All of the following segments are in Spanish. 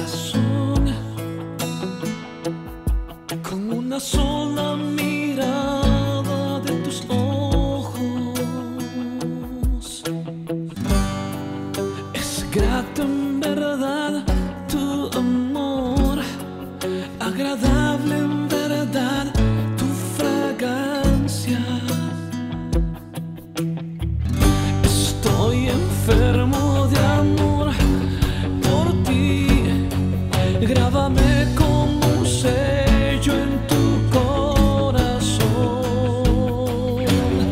corazón con una sola mirada de tus ojos. Es grato en verdad tu amor, agradable en verdad tu fragancia. Estoy enfermo de amor por ti, grábame como un sello en tu corazón.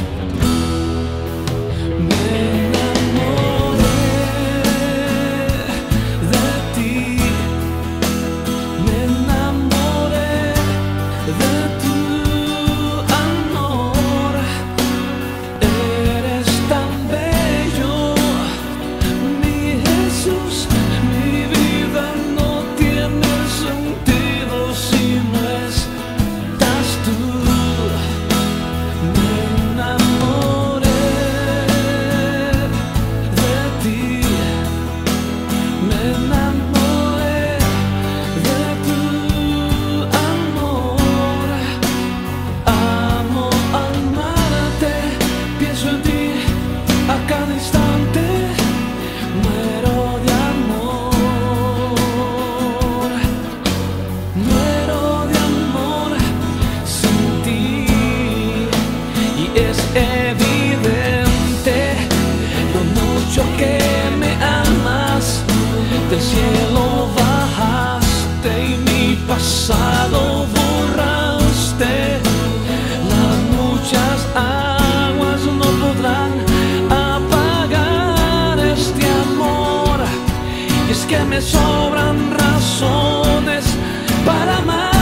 Me enamoré de ti, me enamoré de tu amor. Eres tan bello, mi Jesús, mi vida no tiene sentido si no estás tú. Me enamoré de ti, me enamoré de tu amor. Amo amarte, pienso en ti a cada instante, muero de amor, muero de amor sin ti. Y es evidente lo mucho que me amas, del cielo bajaste y mi pasado borraste. Las muchas aguas no podrán apagar este amor, y es que me sobran razones para amar.